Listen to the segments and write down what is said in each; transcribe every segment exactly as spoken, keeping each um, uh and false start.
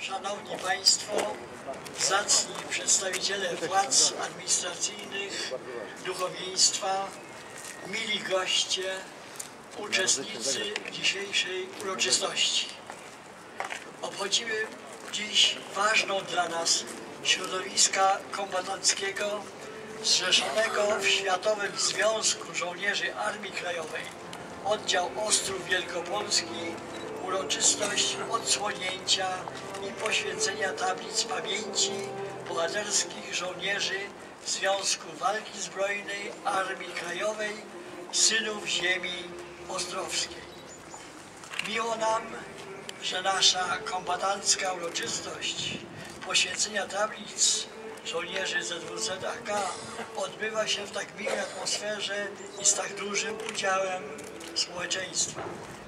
Szanowni Państwo, zacni przedstawiciele władz administracyjnych, duchowieństwa, mili goście, uczestnicy dzisiejszej uroczystości. Obchodzimy dziś ważną dla nas środowiska kombatanckiego zrzeszonego w Światowym Związku Żołnierzy Armii Krajowej, oddział Ostrów Wielkopolski, uroczystość odsłonięcia i poświęcenia tablic pamięci bohaterskich żołnierzy Związku Walki Zbrojnej Armii Krajowej, synów ziemi ostrowskiej. Miło nam, że nasza kombatancka uroczystość poświęcenia tablic żołnierzy Z W Z A K odbywa się w tak miłej atmosferze i z tak dużym udziałem społeczeństwa.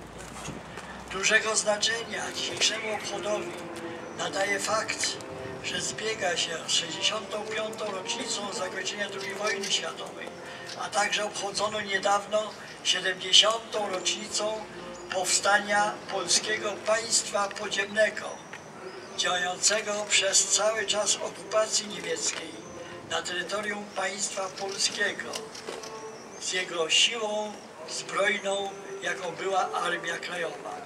Dużego znaczenia dzisiejszemu obchodowi nadaje fakt, że zbiega się z sześćdziesiątą piątą rocznicą zakończenia drugiej wojny światowej, a także obchodzono niedawno siedemdziesiątą rocznicą powstania Polskiego Państwa Podziemnego, działającego przez cały czas okupacji niemieckiej na terytorium państwa polskiego z jego siłą zbrojną, jaką była Armia Krajowa.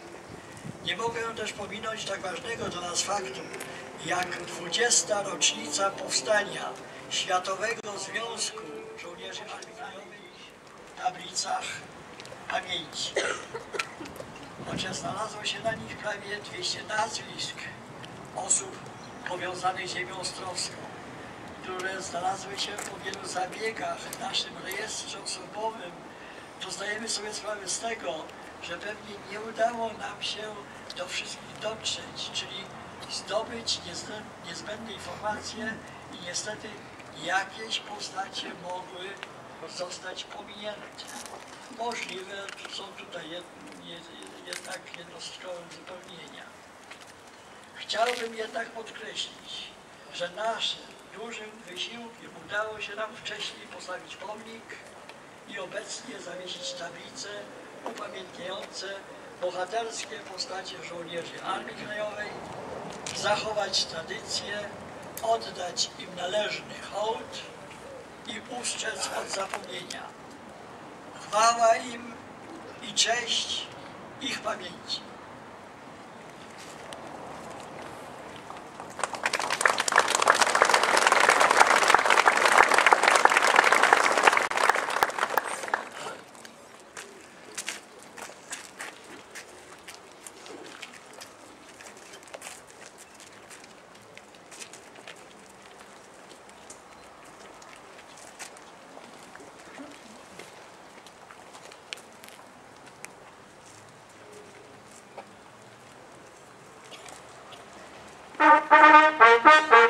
Nie mogę też pominąć tak ważnego dla nas faktu, jak dwudziesta rocznica powstania Światowego Związku Żołnierzy Armii Krajowej w tablicach pamięci. Chociaż znalazło się na nich prawie dwieście nazwisk osób powiązanych z ziemią ostrowską, które znalazły się po wielu zabiegach w naszym rejestrze osobowym, to zdajemy sobie sprawę z tego, że pewnie nie udało nam się do wszystkich dotrzeć, czyli zdobyć niezbędne informacje i niestety jakieś postacie mogły zostać pominięte. Możliwe są tutaj jed, jed, jednak jednostkowe uzupełnienia. Chciałbym jednak podkreślić, że naszym dużym wysiłkiem udało się nam wcześniej postawić pomnik i obecnie zawiesić tablice upamiętniające bohaterskie postacie żołnierzy Armii Krajowej, zachować tradycje, oddać im należny hołd i ustrzec od zapomnienia. Chwała im i cześć ich pamięci. Thank you.